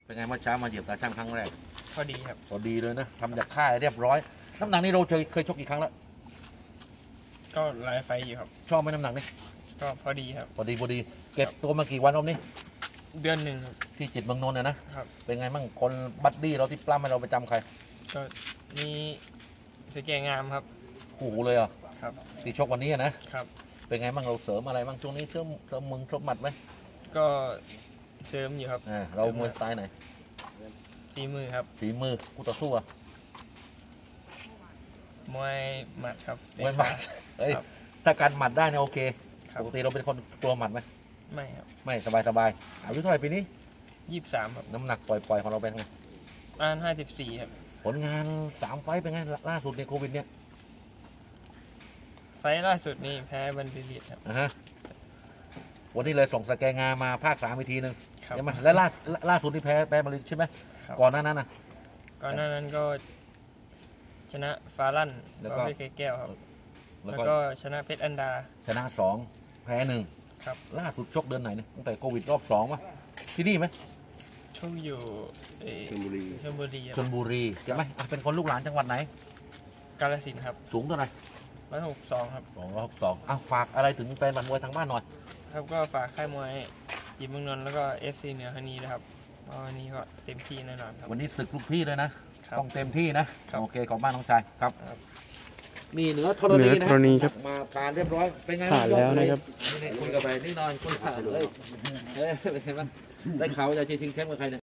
เป็นไงเมื่อเช้ามาเหยียบตาช่างครั้งแรกพอดีครับพอดีเลยนะทำจากค่ายเรียบร้อยน้ำหนักนี่เราเคยชกกี่ครั้งแล้วก็หลายไฟอยู่ครับชอบไหมน้ำหนักนี่ก็พอดีครับพอดีเก็บตัวมากี่วันรอบนี้เดือนหนึ่งที่จิตเมืองนนท์นะครับเป็นไงมั่งคนบัดดี้เราที่ปล้ำให้เราไปจำใครก็มีสเกงามครับขู่เลยอ่ะครับที่ชกวันนี้นะครับเป็นไงมั่งเราเสริมอะไรบ้างช่วงนี้เสริมมึงเสริมหมัดไหมก็เสริมอยู่ครับเรามวยสไตล์ไหนฝีมือครับฝีมือคู่ต่อสู้อะมวยหมัดครับมวยหมัดถ้าการหมัดได้เนี่ยโอเคปกติเราเป็นคนกลัวหมัดไหมไม่ครับไม่สบายอายุเท่าไหร่ปีนี้ 23ครับน้ำหนักปล่อยของเราเป็นไงประมาณ54ครับผลงาน3 ไฟต์เป็นไงล่าสุดในโควิดเนี่ยไฟล่าสุดนี่แพ้บันดิลิตครับวันนี้เลยส่งสแกงามาภาค3 อีกทีนึงใช่ไหมและล่าสุดนี่แพ้บันดิลิตใช่ไหมก่อนหน้านั้นก่อนหน้านั้นก็ชนะฟาลั่นแล้วก็เพชรแก้วครับแล้วก็ชนะเพชรอันดาชนะ2แพ้1 ครับล่าสุดชกเดือนไหนเนี่ยตั้งแต่โควิดรอบ2วะที่นี่ไหมชกอยู่ชลบุรีใช่ไหมเป็นคนลูกหลานจังหวัดไหนกาฬสินธุ์ครับสูงเท่าไหร่ 162ครับ 262ฝากอะไรถึงแฟนบันมวยทางบ้านหน่อยครับก็ฝากค่ายมวยจิตเมืองนนท์แล้วก็FCเหนือคณีนะครับวันนี้ก็เต็มที่แน่นอนครับวันนี้ศึกลูกพี่เลยนะต้องเต็มที่นะโอเคขอบคุณมากน้องชายครับมีเหนือธรณีนะครับมาผ่านเรียบร้อยเป็นไงผ่านแล้วนะครับคุยกับไปนี่นอนคุยผ่านเลยเป็นไงบ้างได้ข่าวจะชิงแชมป์กับใครเนี่ย